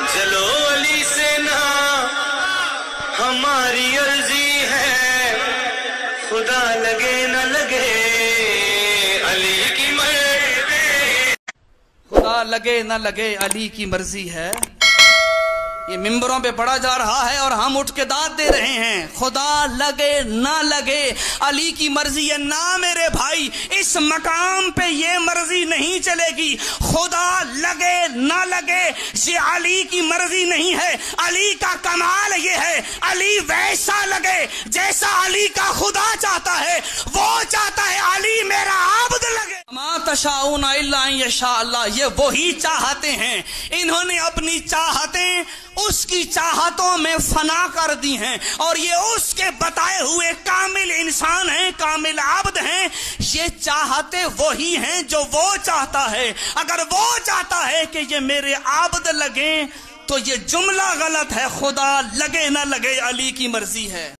चलो अली से ना हमारी अर्जी है, खुदा लगे न लगे अली की मर्जी, खुदा लगे न लगे अली की मर्जी है। ये मिंबरों पे पढ़ा जा रहा है और हम उठ के दाद दे रहे हैं, खुदा लगे ना लगे अली की मर्जी है। ना मेरे भाई, इस मकाम पे ये मर्जी नहीं चलेगी। खुदा लगे ना लगे ये अली की मर्जी नहीं है। अली का कमाल ये है, अली वैसा लगे जैसा अली का खुदा चाहता है। वो चाहता है अली मेरा आब्द लगे। मा तशाऊना इल्ला अन यशा अल्लाह, ये वही चाहते हैं। इन्होंने अपनी चाहतें उसकी चाहतों में फना कर दी हैं और ये उसके बताए हुए कामिल इंसान हैं, कामिल आब्द हैं। ये चाहते वही हैं जो वो चाहता है। अगर वो चाहता है कि ये मेरे आब्द लगे तो ये जुमला गलत है। खुदा लगे ना लगे अली की मर्जी है।